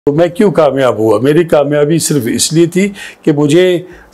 तो मैं क्यों कामयाब हुआ? मेरी कामयाबी सिर्फ इसलिए थी कि मुझे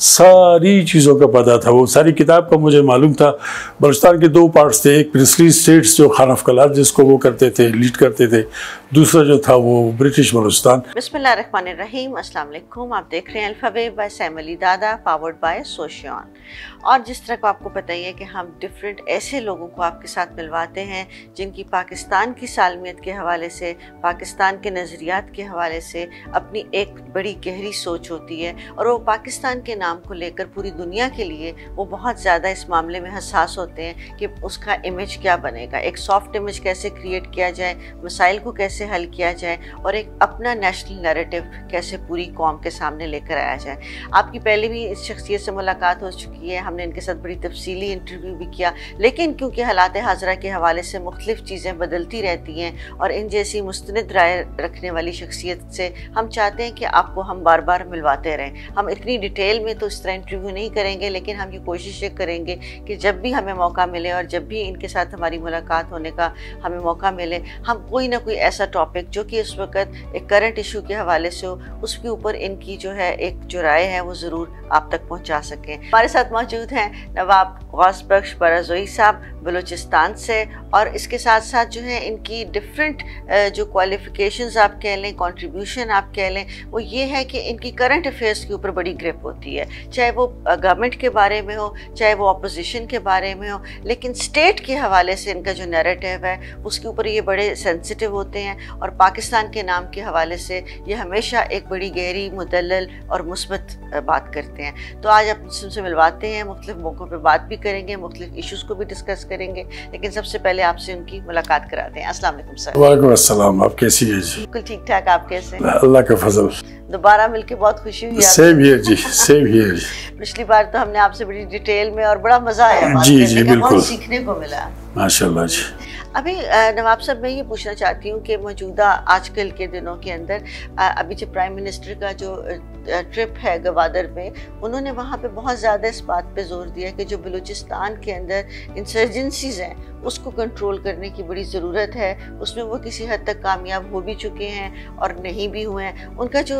सारी चीज़ों का पता था, वो सारी किताब का मुझे मालूम था। बलूचिस्तान के दो पार्ट्स थे, एक प्रिंसली स्टेट्स जो खान ऑफ कलात जिसको वो करते थे, लीड करते थे, दूसरा जो था वो ब्रिटिश बलूचिस्तान। बिस्मिल्लाहिर्रहमानिर्रहीम, अस्सलाम वालेकुम। आप देख रहे हैं अल्फाबेट बाय सैमली दादा, पावर्ड बाय सोशियन। और जिस तरह को आपको पता ही है कि हम डिफरेंट ऐसे लोगों को आपके साथ मिलवाते हैं जिनकी पाकिस्तान की सालमियत के हवाले से, पाकिस्तान के नज़रियात के हवाले से अपनी एक बड़ी गहरी सोच होती है, और वो पाकिस्तान के नाम को लेकर पूरी दुनिया के लिए वो बहुत ज़्यादा इस मामले में हसास होते हैं कि उसका इमेज क्या बनेगा, एक सॉफ्ट इमेज कैसे क्रिएट किया जाए, मसाइल को कैसे हल किया जाए, और एक अपना नेशनल नैरेटिव कैसे पूरी कौम के सामने लेकर आया जाए। आपकी पहले भी इस शख्सियत से मुलाकात हो चुकी है, हमने इनके साथ बड़ी तफसीली इंटरव्यू भी किया, लेकिन क्योंकि हालात हाज़रा के हवाले से मुख्तलिफ चीज़ें बदलती रहती हैं और इन जैसी मुस्तनद राय रखने वाली शख्सियत से हम चाहते हैं कि आपको हम बार बार मिलवाते रहें। हम इतनी डिटेल में तो इस तरह इंटरव्यू नहीं करेंगे, लेकिन हम ये कोशिश करेंगे कि जब भी हमें मौका मिले और जब भी इनके साथ हमारी मुलाकात होने का हमें मौका मिले, हम कोई ना कोई ऐसा टॉपिक जो कि इस वक्त एक करंट इशू के हवाले से हो, उसके ऊपर इनकी जो है एक जो राय है वो ज़रूर आप तक पहुँचा सकें। हमारे साथ मौजूद हैं नवाब गौस बख्श बारोज़ई साहब बलोचिस्तान से, और इसके साथ साथ जो है इनकी डिफरेंट जो क्वालिफ़िकेशंस आप कह लें, कंट्रीब्यूशन आप कह लें, वो ये है कि इनकी करंट अफेयर्स के ऊपर बड़ी ग्रिप होती है, चाहे वो गवर्नमेंट के बारे में हो, चाहे वो अपोजिशन के बारे में हो, लेकिन स्टेट के हवाले से इनका जो नैरेटिव है उसके ऊपर ये बड़े सेंसिटिव होते हैं, और पाकिस्तान के नाम के हवाले से ये हमेशा एक बड़ी गहरी, मुदल्लल और मुस्बत बात करते हैं। तो आज आप उनसे मिलवाते हैं, मुख्तलिफ मौक़ों पर बात भी करेंगे, मुख्तलिफ इशूज़ को भी डिस्कस करेंगे, लेकिन सबसे पहले आपसे उनकी मुलाकात कराते हैं। अस्सलाम वालेकुम सर। वालेकुम अस्सलाम, आप कैसी हैं जी? बिल्कुल ठीक ठाक, आप कैसे? अल्लाह का फजल। दोबारा मिलके बहुत खुशी हुई। सेम हियर जी, सेम हियर जी। पिछली बार तो हमने आपसे बड़ी डिटेल में और बड़ा मजा आया बात जी करने जी का, बिल्कुल, बहुत सीखने को मिला माशाल्लाह जी। अभी नवाब साहब, मैं ये पूछना चाहती हूँ कि मौजूदा आजकल के दिनों के अंदर अभी जो प्राइम मिनिस्टर का जो ट्रिप है गवादर में, उन्होंने वहाँ पे बहुत ज़्यादा इस बात पे जोर दिया कि जो बलूचिस्तान के अंदर इंसर्जेंसीज़ हैं उसको कंट्रोल करने की बड़ी ज़रूरत है। उसमें वो किसी हद तक कामयाब हो भी चुके हैं और नहीं भी हुए हैं। उनका जो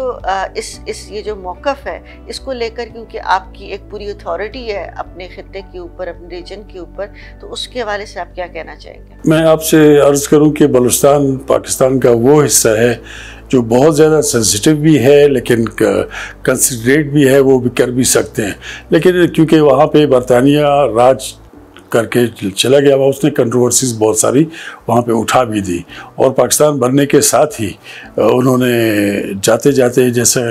इस ये जो मौक़िफ़ है इसको लेकर, क्योंकि आपकी एक पूरी अथॉरिटी है अपने ख़ित्ते के ऊपर, अपने रीजन के ऊपर, तो उसके हवाले से आप क्या कहना चाहेंगे? मैं आपसे अर्ज़ करूं कि बलूचिस्तान पाकिस्तान का वो हिस्सा है जो बहुत ज़्यादा सेंसिटिव भी है, लेकिन कंसिडरेट भी है, वो भी कर भी सकते हैं, लेकिन क्योंकि वहाँ पे बरतानिया राज करके चला गया, उसने कंट्रोवर्सीज बहुत सारी वहाँ पे उठा भी दी, और पाकिस्तान बनने के साथ ही उन्होंने जाते जाते जैसे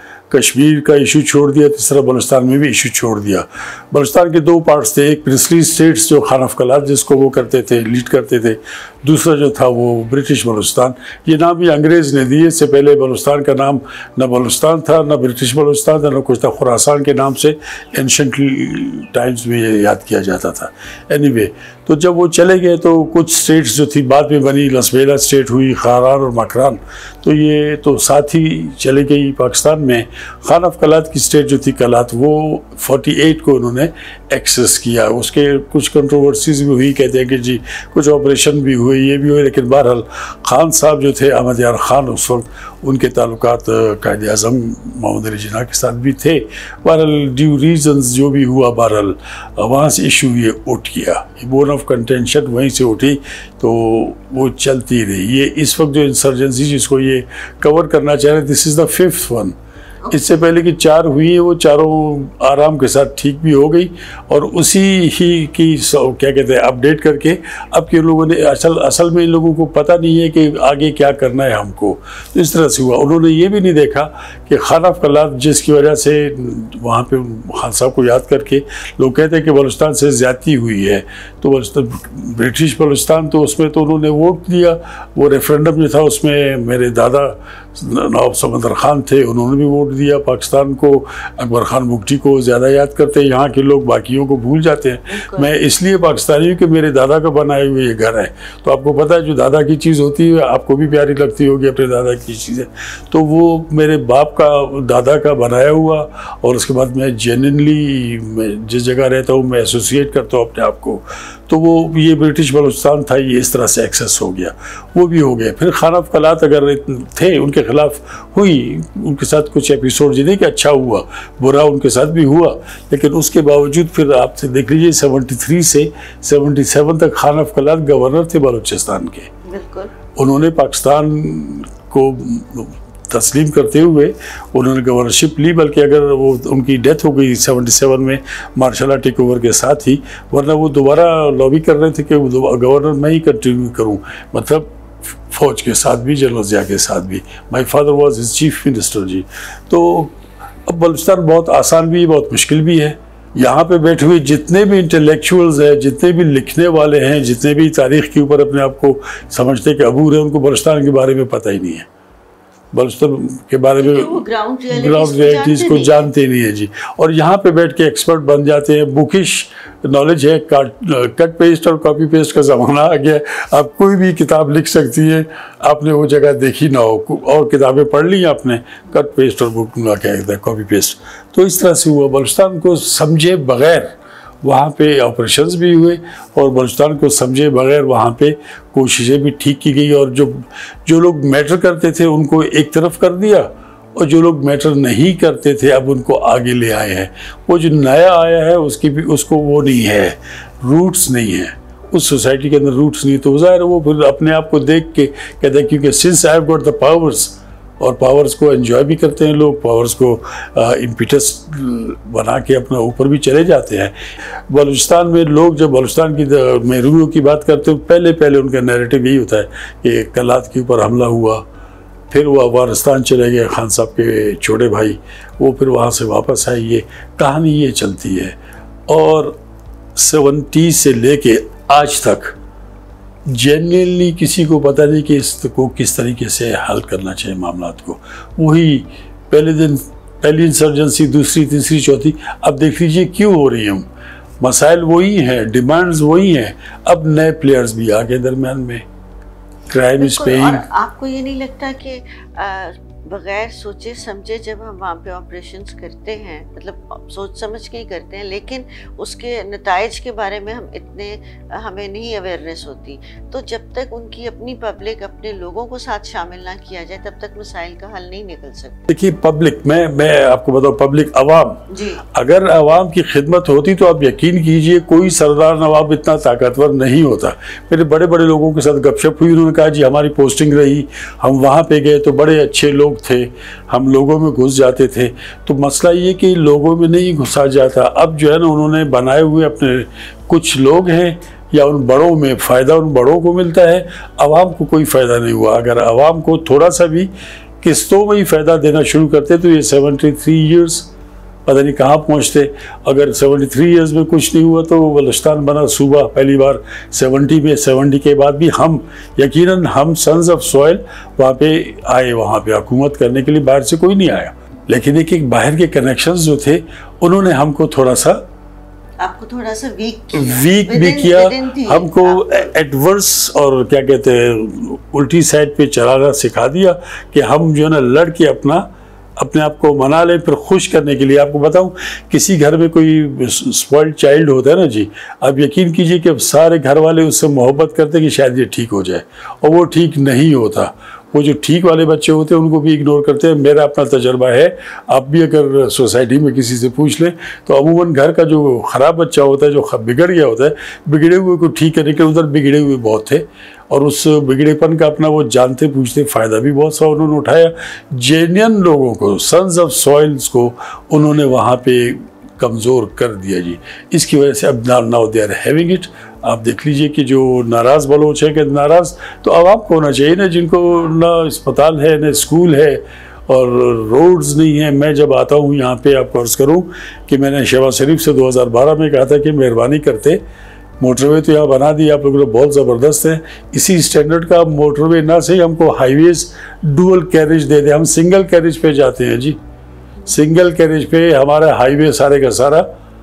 कश्मीर का इशू छोड़ दिया, तीसरा बलूचिस्तान में भी इशू छोड़ दिया। बलूचिस्तान के दो पार्ट्स थे, एक प्रिंसली स्टेट्स जो खान ऑफ कलात जिसको वो करते थे, लीड करते थे, दूसरा जो था वो ब्रिटिश बलूचिस्तान। ये नाम भी अंग्रेज़ ने दिए, इससे पहले बलूचिस्तान का नाम न बलूचिस्तान था, न ब्रिटिश बलूचिस्तान था, न कुछ था। खुरासान के नाम से एंशंट टाइम्स में ये याद किया जाता था। एनीवे, तो जब वो चले गए तो कुछ स्टेट्स जो थी बाद में बनी, लसबेला स्टेट हुई, खारान और मकरान, तो ये तो साथ ही चले गई पाकिस्तान में। खान ऑफ कलात की स्टेट जो थी कलात, वो 48 को उन्होंने एक्सेस किया। उसके कुछ कंट्रोवर्सीज भी हुई, कहते हैं कि जी कुछ ऑपरेशन भी हुए, ये भी हुए, लेकिन बहरहाल खान साहब जो थे, अहमद यार खान, उस वक्त उनके ताल्लुकात कायद आज़म मोहम्मद अली जिन्ना के साथ भी थे। बहरहाल ड्यू रीजन्स जो भी हुआ, बहरहाल वहाँ से इशू ये उठ गया, बोन ऑफ कंटेंशन वहीं से उठी, तो वो चलती रही। ये इस वक्त जो इंसर्जेंसी जिसको ये कवर करना चाह रहे, this is the 5th one. इससे पहले की 4 हुई है, वो चारों आराम के साथ ठीक भी हो गई, और उसी ही की क्या कहते हैं अपडेट करके अब के लोगों ने असल में इन लोगों को पता नहीं है कि आगे क्या करना है हमको, तो इस तरह से हुआ। उन्होंने ये भी नहीं देखा कि खान ऑफ कलात जिसकी वजह से वहाँ पे खान साहब को याद करके लोग कहते हैं कि बलूचिस्तान से ज़्यादती हुई है, तो ब्रिटिश बलूचिस्तान तो उसमें तो उन्होंने वोट दिया, वो रेफरेंडम जो था उसमें मेरे दादा नवाब समंदर खान थे, उन्होंने भी वोट दिया। पाकिस्तान को अकबर खान बुगटी को ज़्यादा याद करते हैं, यहाँ के लोग बाकियों को भूल जाते हैं। मैं इसलिए पाकिस्तानी हूँ कि मेरे दादा का बनाए हुए ये घर है, तो आपको पता है जो दादा की चीज़ होती है आपको भी प्यारी लगती होगी अपने दादा की चीज़ें, तो वो मेरे बाप का दादा का बनाया हुआ, और उसके बाद मैं जेन्युइनली जिस जगह रहता हूँ मैं एसोसिएट करता हूँ अपने आप को, तो वो ये ब्रिटिश बलूचिस्तान था, ये इस तरह से एक्सेस हो गया, वो भी हो गया। फिर खाना फकलात अगर थे उनके खिलाफ हुई, उनके साथ कुछ एपिसोड जिन्हें कि अच्छा हुआ, बुरा उनके साथ भी हुआ, लेकिन उसके बावजूद फिर आप देख लीजिए 73 से 77 तक खाना फकलात गवर्नर थे बलूचिस्तान के। बिल्कुल। उन्होंने पाकिस्तान को तस्लीम करते हुए उन्होंने गवर्नरशिप ली, बल्कि अगर वो उनकी डेथ हो गई 77 में मार्शल टेक ओवर के साथ ही, वरना वो दोबारा लॉबी कर रहे थे कि गवर्नर मैं ही कंटिन्यू करूं, मतलब फौज के साथ भी, जनरल ज़िया के साथ भी। My father was his chief minister जी। तो अब बलूचिस्तान बहुत आसान भी, बहुत मुश्किल भी है। यहाँ पे बैठे हुए जितने भी इंटेलेक्चुअल्स हैं, जितने भी लिखने वाले हैं, जितने भी तारीख़ के ऊपर अपने आप को समझते कि अबूर है, उनको बलूचिस्तान के बारे में पता ही नहीं है। बलूचिस्तान के बारे में ग्राउंड रियलिटीज़ को जानते नहीं है जी। और यहाँ पे बैठ के एक्सपर्ट बन जाते हैं। बुकिश नॉलेज है, कट पेस्ट और कॉपी पेस्ट का ज़माना आ गया। आप कोई भी किताब लिख सकती हैं, आपने वो जगह देखी ना हो, और किताबें पढ़ ली आपने, कट पेस्ट और बुक क्या कहता है कॉपी पेस्ट। तो इस तरह से हुआ, बलूचिस्तान को समझे बग़ैर वहाँ पे ऑपरेशंस भी हुए, और बलूचिस्तान को समझे बगैर वहाँ पे कोशिशें भी ठीक की गई, और जो लोग मैटर करते थे उनको एक तरफ कर दिया, और जो लोग मैटर नहीं करते थे अब उनको आगे ले आए हैं। वो जो नया आया है उसकी भी उसको वो नहीं है, रूट्स नहीं है, उस सोसाइटी के अंदर रूट्स नहीं, तो ज़ाहिर वो फिर अपने आप को देख के कहते हैं क्योंकि since I have got the powers, और पावर्स को एंजॉय भी करते हैं लोग, पावर्स को इम्पिटस बना के अपना ऊपर भी चले जाते हैं। बलूचिस्तान में लोग जब बलूचिस्तान की महरूमियों की बात करते हैं, पहले उनका नैरेटिव यही होता है कि कलात के ऊपर हमला हुआ, फिर वो अफगानिस्तान चले गए, खान साहब के छोटे भाई, वो फिर वहाँ से वापस आए, ये कहानी ये चलती है। और 70 से लेके आज तक जेन्युइनली किसी को पता नहीं कि इसको किस तरीके से हल करना चाहिए मामलात को। वही पहले दिन पहली इंसर्जेंसी, दूसरी, तीसरी, चौथी, अब देख लीजिए क्यों हो रही है। मसाइल वही हैं, डिमांड्स वही हैं, अब नए प्लेयर्स भी आ गए दरमियान में। Crime is paying. आपको ये नहीं लगता कि बगैर सोचे समझे जब हम वहाँ पे ऑपरेशंस करते हैं, मतलब सोच समझ के ही करते हैं, लेकिन उसके नताइज के बारे में हमें नहीं अवेयरनेस होती, तो जब तक उनकी अपनी पब्लिक, अपने लोगों को साथ शामिल ना किया जाए तब तक मसाइल का हल नहीं निकल सकता। देखिए पब्लिक, मैं आपको बताऊँ, पब्लिक अवाम जी, अगर अवाम की खिदमत होती तो आप यकीन कीजिए कोई सरदार नवाब इतना ताकतवर नहीं होता। मेरे बड़े बड़े लोगों के साथ गपशप हुई, उन्होंने कहा जी हमारी पोस्टिंग रही, हम वहाँ पे गए तो बड़े अच्छे लोग थे, हम लोगों में घुस जाते थे। तो मसला ये कि लोगों में नहीं घुसा जाता। अब जो है ना उन्होंने बनाए हुए अपने कुछ लोग हैं, या उन बड़ों में फ़ायदा उन बड़ों को मिलता है, आवाम को कोई फ़ायदा नहीं हुआ। अगर आवाम को थोड़ा सा भी किस्तों में ही फ़ायदा देना शुरू करते तो ये 73 ईयर्स पता नहीं कहाँ पहुँचते। अगर 73 ईयर्स में कुछ नहीं हुआ तो बलूचिस्तान बना सूबा पहली बार 70 में। 70 के बाद भी हम यकीनन हम सन्स ऑफ सॉइल वहाँ पे आए, वहाँ पे हुकूमत करने के लिए बाहर से कोई नहीं आया, लेकिन एक बाहर के कनेक्शंस जो थे उन्होंने हमको थोड़ा सा वीक भी किया, हमको एडवर्स और क्या कहते हैं उल्टी साइड पे चलाना सिखा दिया कि हम जो है ना लड़ के अपने आप को मना लें। फिर खुश करने के लिए आपको बताऊं, किसी घर में कोई स्पॉइल्ड चाइल्ड होता है ना जी, आप यकीन कीजिए कि अब सारे घर वाले उससे मोहब्बत करते हैं कि शायद ये ठीक हो जाए, और वो ठीक नहीं होता। वो जो ठीक वाले बच्चे होते हैं उनको भी इग्नोर करते हैं। मेरा अपना तजर्बा है, आप भी अगर सोसाइटी में किसी से पूछ लें तो अमूमन घर का जो ख़राब बच्चा होता है, जो बिगड़ गया होता है, बिगड़े हुए को ठीक करने के उधर बिगड़े हुए बहुत थे, और उस बिगड़ेपन का अपना वो जानते पूछते फ़ायदा भी बहुत सा उन्होंने उठाया। जेन्युइन लोगों को, सन्स ऑफ सॉइल्स को उन्होंने वहाँ पे कमज़ोर कर दिया जी। इसकी वजह से अब now they are having it. आप देख लीजिए कि जो नाराज़ बलोच है, कि नाराज़ तो आवाम को होना चाहिए ना, जिनको ना अस्पताल है, ना स्कूल है, और रोड्स नहीं है। मैं जब आता हूँ यहाँ पे, आप फर्ज करूँ कि मैंने शहबाज शरीफ से 2012 में कहा था कि मेहरबानी करते मोटरवे तो यहाँ बना दी आप लोगों ने, बहुत ज़बरदस्त है, इसी स्टैंडर्ड का मोटरवे ना सही हमको हाईवेज डुअल कैरेज दे दे। हम सिंगल कैरेज पे जाते हैं जी, सिंगल कैरेज पे हमारा हाईवे सारे का सारा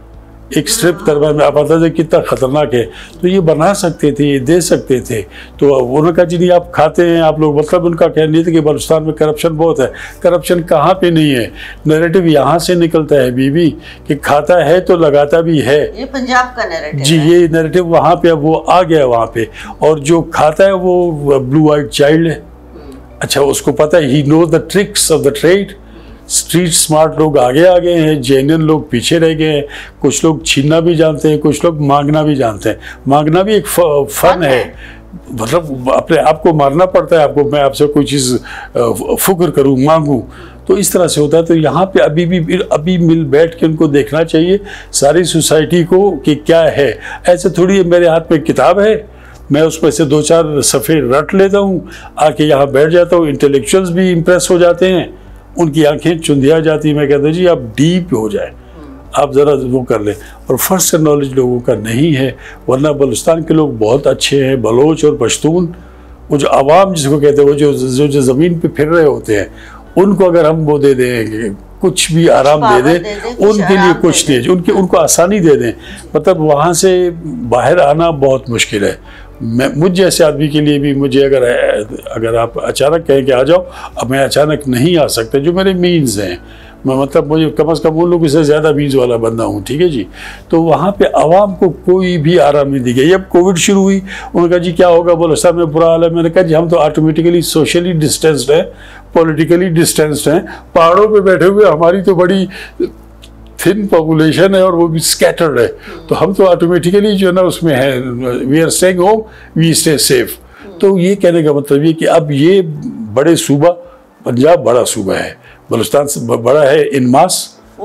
एक स्ट्रिप तरह में, आप पता था कितना खतरनाक है, तो ये बना सकते थे, ये दे सकते थे। तो उन्होंने कहा जी नहीं आप खाते हैं आप लोग, मतलब उनका कहना नहीं था कि बलूचिस्तान में करप्शन बहुत है। करप्शन कहाँ पे नहीं है, नैरेटिव यहाँ से निकलता है बीबी कि खाता है तो लगाता भी है। ये पंजाब का नैरेटिव जी है। ये नैरेटिव वहाँ पे अब वो आ गया वहाँ पे, और जो खाता है वो ब्लू आइड चाइल्ड है। अच्छा उसको पता है, he knows the tricks of the trade. Street smart लोग आगे आ गए हैं, जेन्युइन लोग पीछे रह गए हैं। कुछ लोग छीनना भी जानते हैं, कुछ लोग मांगना भी जानते हैं। मांगना भी एक फन है, मतलब अपने आप को मारना पड़ता है आपको, मैं आपसे कोई चीज़ फुक्र करूँ मांगूँ, तो इस तरह से होता है। तो यहाँ पे अभी मिल बैठ के उनको देखना चाहिए सारी सोसाइटी को कि क्या है। ऐसे थोड़ी मेरे हाथ में किताब है, मैं उसमें से 2-4 सफ़े रट लेता हूँ, आके यहाँ बैठ जाता हूँ। इंटेलेक्चुअल्स भी इम्प्रेस हो जाते हैं, उनकी आंखें चुंधिया जाती हैं। मैं कहता हूँ जी आप डीप हो जाए, आप ज़रा वो कर लें। और फर्स्ट नॉलेज लोगों का नहीं है, वरना बलूचिस्तान के लोग बहुत अच्छे हैं। बलोच और पश्तून, वो जो आवाम जिसको कहते हैं, वो जो ज़मीन पे फिर रहे होते हैं, उनको अगर हम वो दे दें, कुछ भी आराम दे दें, उनके लिए कुछ नहीं, उनको आसानी दे दें, मतलब वहाँ से बाहर आना बहुत मुश्किल है। मुझ जैसे आदमी के लिए भी, मुझे अगर आप अचानक कहें कि आ जाओ, अब मैं अचानक नहीं आ सकता, जो मेरे मीन्स हैं, मैं मतलब मुझे कम से कम उन लोगों से ज़्यादा मीन्स वाला बंदा हूँ, ठीक है जी। तो वहाँ पे आवाम को कोई भी आराम नहीं दी गई। जब कोविड शुरू हुई, उन्होंने कहा जी क्या होगा, बलूचिस्तान में बुरा हाल है। मैंने कहा जी हम तो ऑटोमेटिकली सोशली डिस्टेंस्ड हैं, पॉलिटिकली डिस्टेंस्ड हैं, पहाड़ों पे बैठे हुए, हमारी तो बड़ी थिन पॉपुलेशन है और वो भी स्कैटर्ड है, तो हम तो ऑटोमेटिकली जो है ना उसमें है, we are staying home, we stay safe. तो ये कहने का मतलब ये कि अब ये बड़े सूबा, पंजाब बड़ा सूबा है, बलूचिस्तान से बड़ा है इन मास,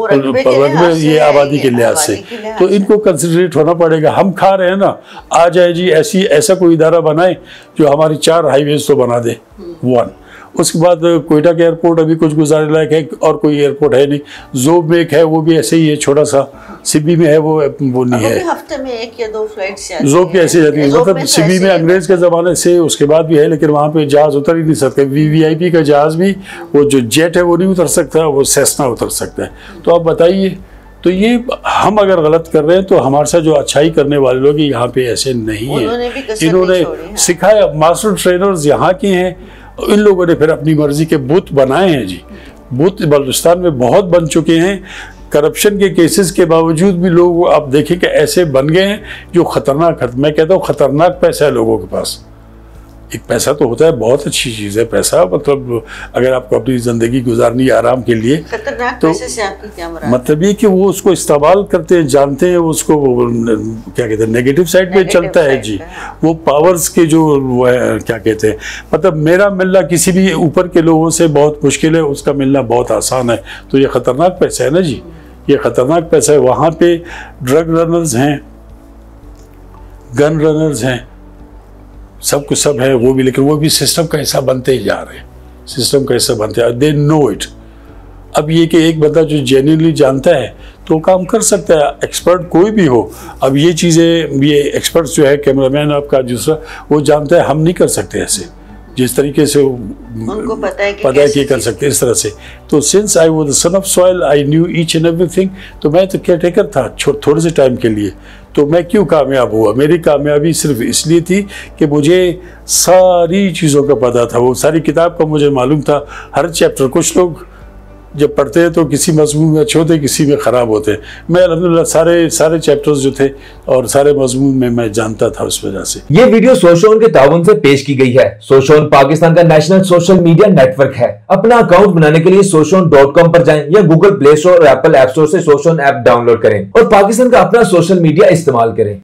में ये आबादी के लिहाज से, तो इनको कंसिडरेट होना पड़ेगा। हम खा रहे हैं ना, आ जाए जी ऐसा कोई इदारा बनाए जो हमारी 4 हाईवेज तो बना दे, 1। उसके बाद कोयटा के एयरपोर्ट अभी कुछ गुजारे लायक है, और कोई एयरपोर्ट है नहीं। जोब में एक है, वो भी ऐसे ही है, छोटा सा। सिबी में है, वो नहीं है। हफ्ते में 1 या 2 फ्लाइट्स जोब की ऐसे जाती है, मतलब सिबी में अंग्रेज के ज़माने से उसके बाद भी है, लेकिन वहाँ पे जहाज़ उतर ही नहीं सकते। VVIP का जहाज़ भी, वो जो जेट है वो नहीं उतर सकता, वो सेस्ना उतर सकता है। तो आप बताइए, तो ये हम अगर गलत कर रहे हैं तो हमारे साथ जो अच्छाई करने वाले लोग यहाँ पे ऐसे नहीं है। इन्होंने सिखाया, मास्टर ट्रेनर्स यहाँ के हैं, इन लोगों ने फिर अपनी मर्जी के बूथ बनाए हैं जी। बूथ बलूचिस्तान में बहुत बन चुके हैं। करप्शन के केसेस के बावजूद भी लोग आप देखें कि ऐसे बन गए हैं जो खतरनाक, मैं कहता हूँ खतरनाक पैसा है लोगों के पास। एक पैसा तो होता है, बहुत अच्छी चीज़ है पैसा, मतलब अगर आपको अपनी ज़िंदगी गुजारनी है आराम के लिए, तो पैसे से आपकी क्या मुराद? मतलब ये कि वो उसको इस्तेमाल करते हैं, जानते हैं उसको, क्या कहते हैं, नेगेटिव साइड पे चलता है जी। वो पावर्स के जो वो है, क्या कहते हैं, मतलब मेरा मिलना किसी भी ऊपर के लोगों से बहुत मुश्किल है, उसका मिलना बहुत आसान है। तो ये ख़तरनाक पैसा है ना जी, ये ख़तरनाक पैसा है। वहाँ पे ड्रग रनर्स हैं, गन रनर्स हैं, सब कुछ सब है वो भी, लेकिन वो भी सिस्टम का हिस्सा बनते ही जा रहे हैं, सिस्टम का हिस्सा बनते हैं, दे नो इट। अब ये कि एक बंदा जो जेन्युइनली जानता है तो काम कर सकता है, एक्सपर्ट कोई भी हो। अब ये चीज़ें, ये एक्सपर्ट जो है, कैमरामैन आपका दूसरा, वो जानता है हम नहीं कर सकते ऐसे, जिस तरीके से उनको पता है कि कर सकते इस तरह से। तो since I was the son of soil, I knew each and everything. तो मैं तो केयरटेकर था थोड़े से टाइम के लिए, तो मैं क्यों कामयाब हुआ? मेरी कामयाबी सिर्फ इसलिए थी कि मुझे सारी चीज़ों का पता था, वो सारी किताब का मुझे मालूम था, हर चैप्टर। कुछ लोग जब पढ़ते हैं तो किसी मजमून में अच्छे होते, किसी में ख़राब होते। मैं अल्हम्दुलिल्लाह सारे चैप्टर्स जो थे और सारे मजमून में मैं जानता था, उस वजह से। ये वीडियो सोशोन के ताउन से पेश की गई है। सोशोन पाकिस्तान का नेशनल सोशल मीडिया नेटवर्क है। अपना अकाउंट बनाने के लिए soshon.com पर जाएं या गूगल प्ले स्टोर और एप्पल ऐप स्टोर से सोशोन ऐप डाउनलोड करें और पाकिस्तान का अपना सोशल मीडिया इस्तेमाल करें।